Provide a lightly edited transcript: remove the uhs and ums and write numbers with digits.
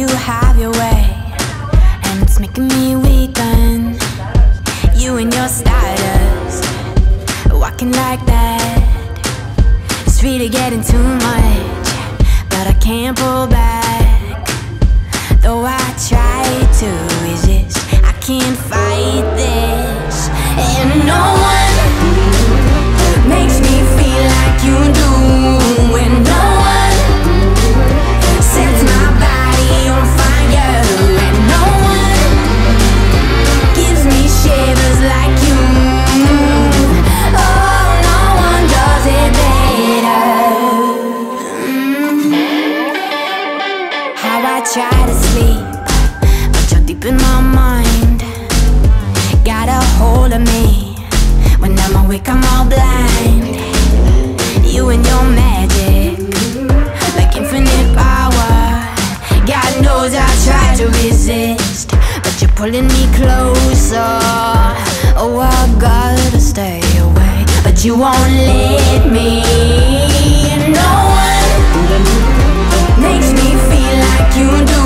you have your way, and it's making me weaken. You and your status, walking like that, it's really getting too much, but I can't pull back. Though I try to resist, I can't fight this. And no one makes me feel like you do, and no one sets my body on fire, and no one gives me shivers like you. Oh, no one does it better. How I try to sleep, but you're deep in my mind. Got a hold of me. When I'm awake, I'm all blind. You and your magic, like infinite power. God knows I try to resist, but you're pulling me closer. Oh, I gotta stay away, but you won't let me. No one makes me feel like you do.